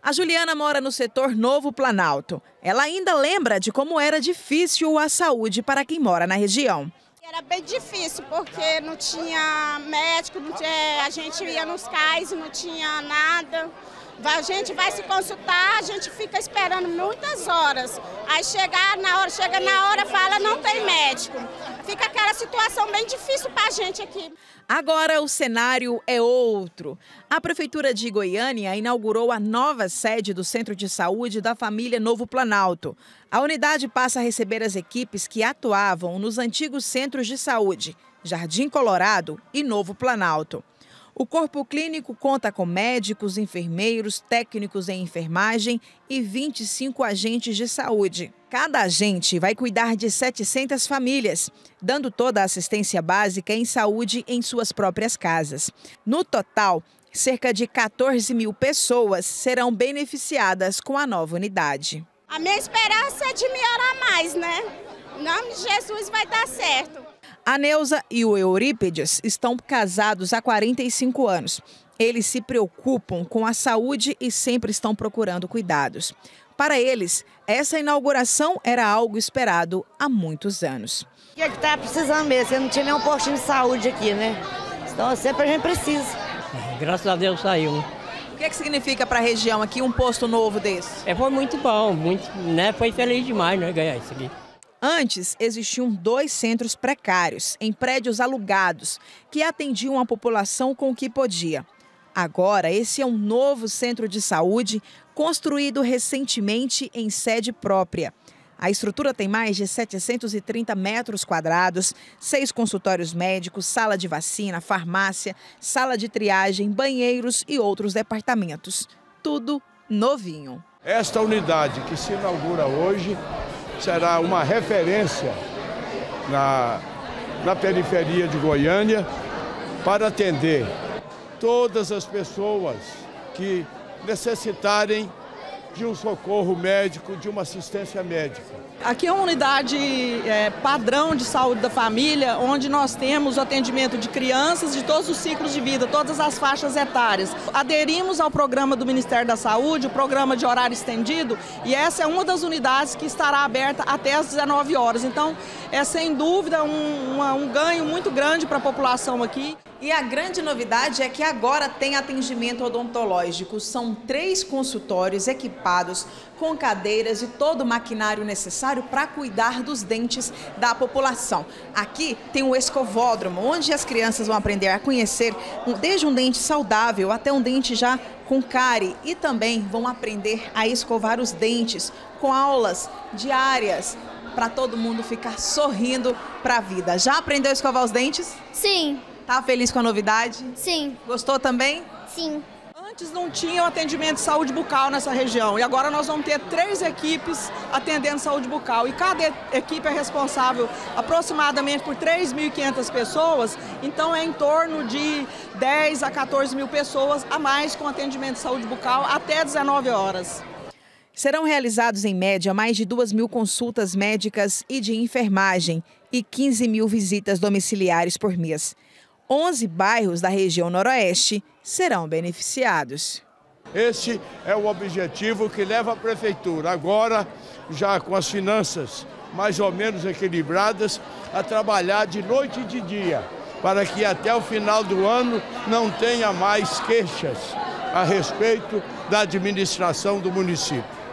A Juliana mora no setor Novo Planalto. Ela ainda lembra de como era difícil a saúde para quem mora na região. Era bem difícil porque não tinha médico, a gente ia nos cais e não tinha nada. A gente vai se consultar, a gente fica esperando muitas horas. Aí chega na hora, fala não tem médico. Fica aquela situação bem difícil para a gente aqui. Agora o cenário é outro. A Prefeitura de Goiânia inaugurou a nova sede do Centro de Saúde da família Novo Planalto. A unidade passa a receber as equipes que atuavam nos antigos centros de saúde, Jardim Colorado e Novo Planalto. O corpo clínico conta com médicos, enfermeiros, técnicos em enfermagem e 25 agentes de saúde. Cada agente vai cuidar de 700 famílias, dando toda a assistência básica em saúde em suas próprias casas. No total, cerca de 14 mil pessoas serão beneficiadas com a nova unidade. A minha esperança é de melhorar mais, né? Em nome de Jesus vai dar certo. A Neuza e o Eurípides estão casados há 45 anos. Eles se preocupam com a saúde e sempre estão procurando cuidados. Para eles, essa inauguração era algo esperado há muitos anos. O que é que está precisando mesmo? Você não tinha nenhum postinho de saúde aqui, né? Então sempre a gente precisa. Graças a Deus saiu. O que significa para a região aqui um posto novo desse? Foi muito bom, foi feliz demais, né, ganhar isso aqui. Antes, existiam 2 centros precários, em prédios alugados, que atendiam a população com o que podia. Agora, esse é um novo centro de saúde construído recentemente em sede própria. A estrutura tem mais de 730 metros quadrados, 6 consultórios médicos, sala de vacina, farmácia, sala de triagem, banheiros e outros departamentos. Tudo novinho. Esta unidade que se inaugura hoje será uma referência na periferia de Goiânia para atender todas as pessoas que necessitarem de um socorro médico, de uma assistência médica. Aqui é uma unidade padrão de saúde da família, onde nós temos o atendimento de crianças de todos os ciclos de vida, todas as faixas etárias. Aderimos ao programa do Ministério da Saúde, o programa de horário estendido, e essa é uma das unidades que estará aberta até às 19 horas. Então, é sem dúvida um ganho muito grande para a população aqui. E a grande novidade é que agora tem atendimento odontológico. São 3 consultórios equipados com cadeiras e todo o maquinário necessário para cuidar dos dentes da população. Aqui tem o escovódromo, onde as crianças vão aprender a conhecer desde um dente saudável até um dente já com cárie. E também vão aprender a escovar os dentes com aulas diárias para todo mundo ficar sorrindo para a vida. Já aprendeu a escovar os dentes? Sim. Tá feliz com a novidade? Sim. Gostou também? Sim. Antes não tinha o atendimento de saúde bucal nessa região e agora nós vamos ter 3 equipes atendendo saúde bucal e cada equipe é responsável aproximadamente por 3.500 pessoas, então é em torno de 10 a 14 mil pessoas a mais com atendimento de saúde bucal até 19 horas. Serão realizados em média mais de 2.000 consultas médicas e de enfermagem e 15 mil visitas domiciliares por mês. 11 bairros da região noroeste serão beneficiados. Este é o objetivo que leva a Prefeitura, agora já com as finanças mais ou menos equilibradas, a trabalhar de noite e de dia, para que até o final do ano não tenha mais queixas a respeito da administração do município.